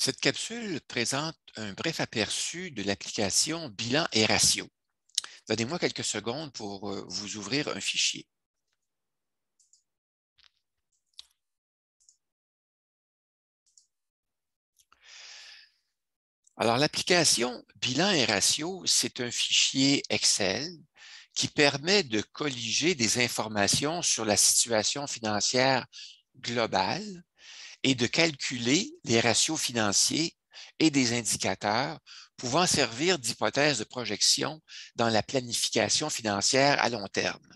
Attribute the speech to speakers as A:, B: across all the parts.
A: Cette capsule présente un bref aperçu de l'application Bilan et ratio. Donnez-moi quelques secondes pour vous ouvrir un fichier. Alors, l'application Bilan et ratio, c'est un fichier Excel qui permet de colliger des informations sur la situation financière globale et de calculer les ratios financiers et des indicateurs pouvant servir d'hypothèse de projection dans la planification financière à long terme.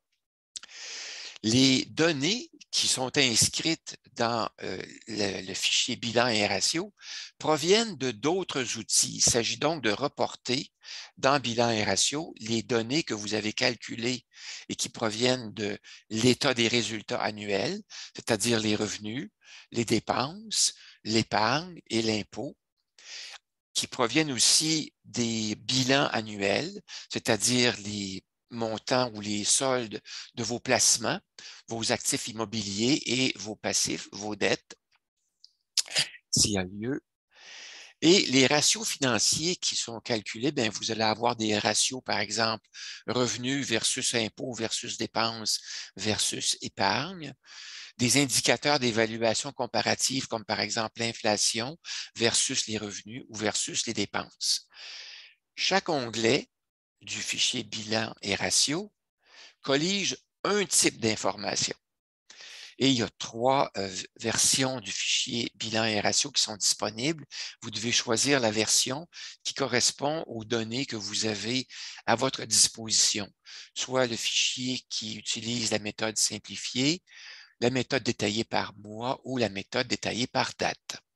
A: Les données qui sont inscrites dans le fichier bilan et ratio proviennent de d'autres outils. Il s'agit donc de reporter dans bilan et ratio les données que vous avez calculées et qui proviennent de l'état des résultats annuels, c'est-à-dire les revenus, les dépenses, l'épargne et l'impôt, qui proviennent aussi des bilans annuels, c'est-à-dire les montants ou les soldes de vos placements, vos actifs immobiliers et vos passifs, vos dettes, s'il y a lieu. Et les ratios financiers qui sont calculés, bien, vous allez avoir des ratios, par exemple, revenus versus impôts versus dépenses versus épargne, des indicateurs d'évaluation comparative, comme par exemple l'inflation versus les revenus ou versus les dépenses. Chaque onglet du fichier bilan et ratio collige un type d'information. Et il y a trois versions du fichier bilan et ratio qui sont disponibles. Vous devez choisir la version qui correspond aux données que vous avez à votre disposition, soit le fichier qui utilise la méthode simplifiée, la méthode détaillée par mois ou la méthode détaillée par date.